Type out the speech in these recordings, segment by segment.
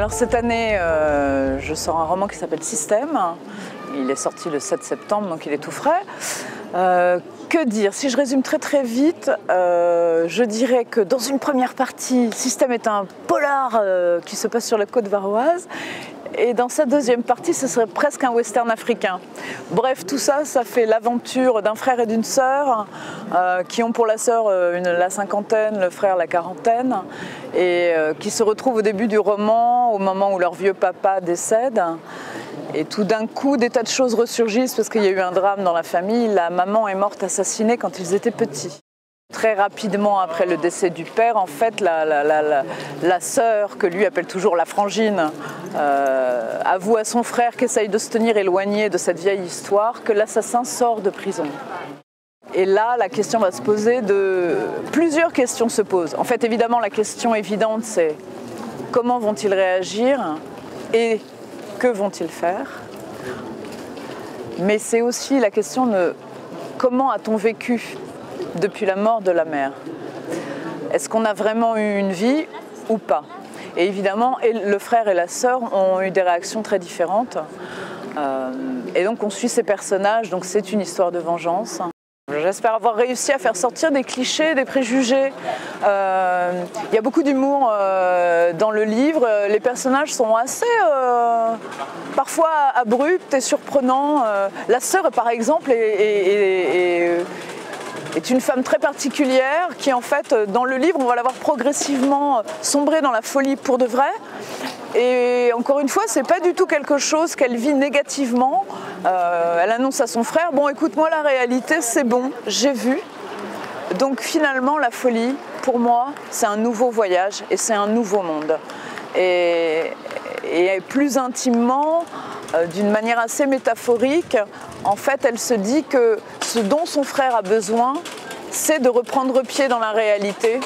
Alors cette année, je sors un roman qui s'appelle Système. Il est sorti le 7 septembre, donc il est tout frais. Que dire? Si je résume très vite, je dirais que dans une première partie, Système est un polar qui se passe sur la côte varoise. Et dans sa deuxième partie, ce serait presque un western africain. Bref, tout ça, ça fait l'aventure d'un frère et d'une sœur qui ont pour la sœur la cinquantaine, le frère la quarantaine, et qui se retrouvent au début du roman, au moment où leur vieux papa décède. Et tout d'un coup, des tas de choses ressurgissent parce qu'il y a eu un drame dans la famille. La maman est morte assassinée quand ils étaient petits. Très rapidement après le décès du père, en fait, la sœur, que lui appelle toujours la frangine, avoue à son frère qui essaye de se tenir éloigné de cette vieille histoire que l'assassin sort de prison. Et là, la question va se poser plusieurs questions se posent. En fait, évidemment, la question évidente, c'est comment vont-ils réagir et que vont-ils faire? Mais c'est aussi la question de comment a-t-on vécu depuis la mort de la mère? Est-ce qu'on a vraiment eu une vie ou pas? Et évidemment, le frère et la sœur ont eu des réactions très différentes. Et donc on suit ces personnages, donc c'est une histoire de vengeance. J'espère avoir réussi à faire sortir des clichés, des préjugés. Il y a beaucoup d'humour dans le livre. Les personnages sont assez, parfois abrupts et surprenants. La sœur, par exemple, est une femme très particulière qui, en fait, dans le livre, on va la voir progressivement sombrer dans la folie pour de vrai. Et encore une fois, c'est pas du tout quelque chose qu'elle vit négativement. Elle annonce à son frère, bon écoute, moi la réalité c'est bon, j'ai vu. Donc finalement la folie, pour moi, c'est un nouveau voyage et c'est un nouveau monde. Et plus intimement, d'une manière assez métaphorique, en fait elle se dit que ce dont son frère a besoin, c'est de reprendre pied dans la réalité.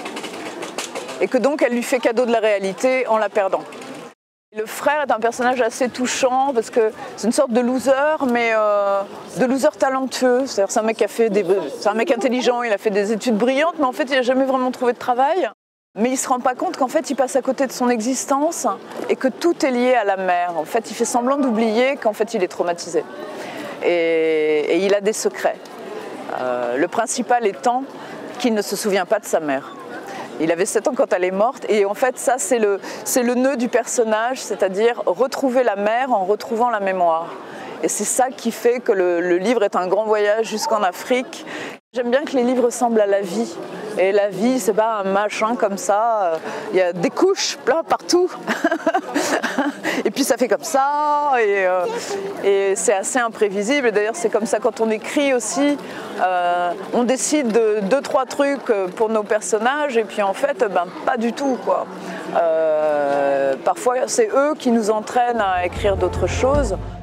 Et que donc elle lui fait cadeau de la réalité en la perdant. Le frère est un personnage assez touchant parce que c'est une sorte de loser, mais de loser talentueux. C'est-à-dire c'est un mec c'est un mec intelligent, il a fait des études brillantes, mais en fait il n'a jamais vraiment trouvé de travail. Mais il ne se rend pas compte qu'en fait il passe à côté de son existence et que tout est lié à la mère. En fait il fait semblant d'oublier qu'en fait il est traumatisé. Et il a des secrets. Le principal étant qu'il ne se souvient pas de sa mère. Il avait 7 ans quand elle est morte et en fait ça c'est le nœud du personnage, c'est-à-dire retrouver la mère en retrouvant la mémoire. Et c'est ça qui fait que le livre est un grand voyage jusqu'en Afrique. J'aime bien que les livres ressemblent à la vie. Et la vie, c'est pas un machin comme ça, il y a des couches plein partout. Et puis ça fait comme ça, et c'est assez imprévisible. Et d'ailleurs c'est comme ça quand on écrit aussi, on décide de 2-3 trucs pour nos personnages, et puis en fait, pas du tout, quoi. Parfois c'est eux qui nous entraînent à écrire d'autres choses.